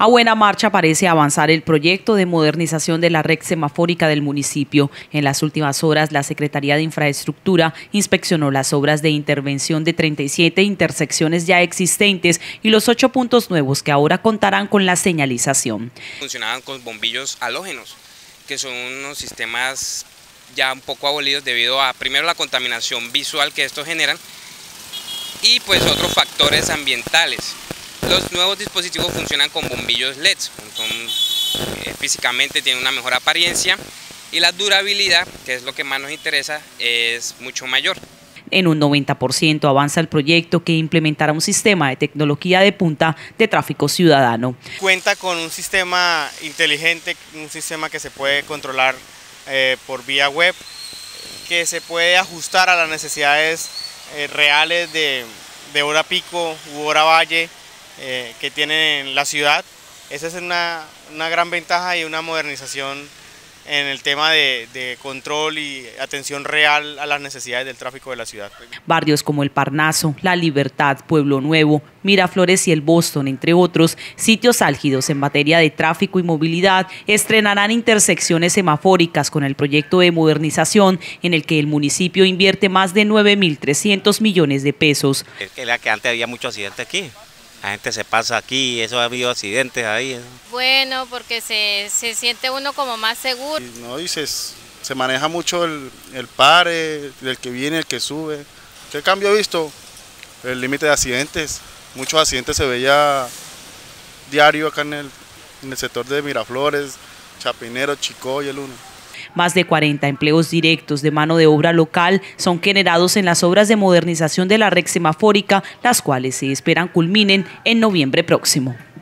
A buena marcha parece avanzar el proyecto de modernización de la red semafórica del municipio. En las últimas horas, la Secretaría de Infraestructura inspeccionó las obras de intervención de 37 intersecciones ya existentes y los 8 puntos nuevos que ahora contarán con la señalización. Funcionaban con bombillos halógenos, que son unos sistemas ya un poco abolidos debido a, primero, la contaminación visual que estos generan y pues otros factores ambientales. Los nuevos dispositivos funcionan con bombillos LEDs, físicamente tienen una mejor apariencia y la durabilidad, que es lo que más nos interesa, es mucho mayor. En un 90% avanza el proyecto que implementará un sistema de tecnología de punta de tráfico ciudadano. Cuenta con un sistema inteligente, un sistema que se puede controlar por vía web, que se puede ajustar a las necesidades reales de hora pico u hora valle que tiene la ciudad. Esa es una gran ventaja y una modernización en el tema de control y atención real a las necesidades del tráfico de la ciudad. Barrios como El Parnaso, La Libertad, Pueblo Nuevo, Miraflores y el Boston, entre otros, sitios álgidos en materia de tráfico y movilidad, estrenarán intersecciones semafóricas con el proyecto de modernización en el que el municipio invierte más de 9.300 millones de pesos. Es que antes había mucho accidente aquí. La gente se pasa aquí, eso ha habido accidentes ahí. Bueno, porque se siente uno como más seguro. No, y se maneja mucho el pare, el que viene, el que sube. ¿Qué cambio he visto? El límite de accidentes. Muchos accidentes se veía diario acá en el sector de Miraflores, Chapinero, Chicó y el 1. Más de 40 empleos directos de mano de obra local son generados en las obras de modernización de la red semafórica, las cuales se esperan culminen en noviembre próximo.